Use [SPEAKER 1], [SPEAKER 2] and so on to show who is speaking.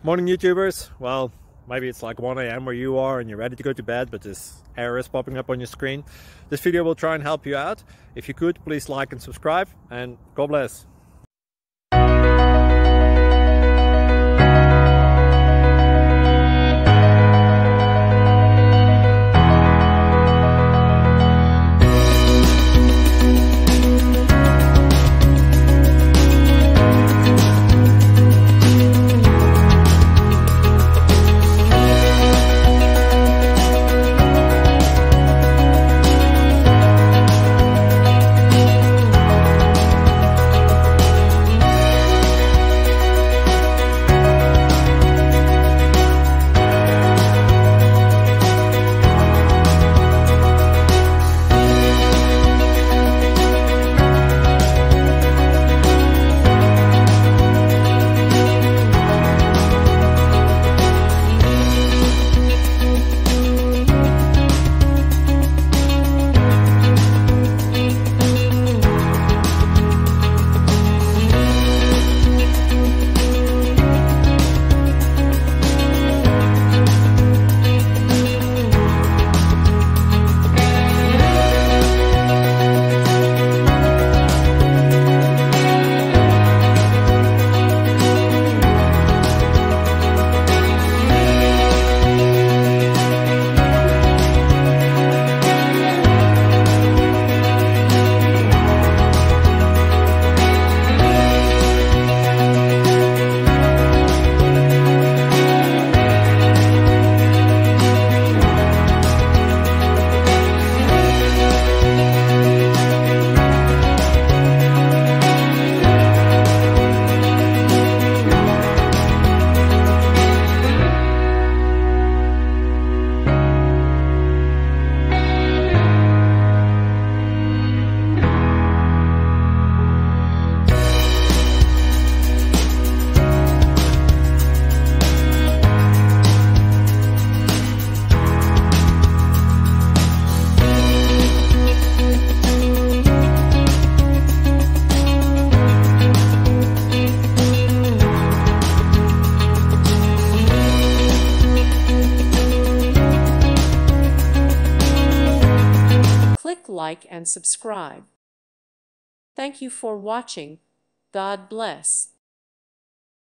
[SPEAKER 1] Morning YouTubers. Well, maybe it's like 1 a.m. where you are and you're ready to go to bed, but this error is popping up on your screen. This video will try and help you out. If you could, please like and subscribe, and God bless.
[SPEAKER 2] Click like and subscribe. Thank you for watching. God bless.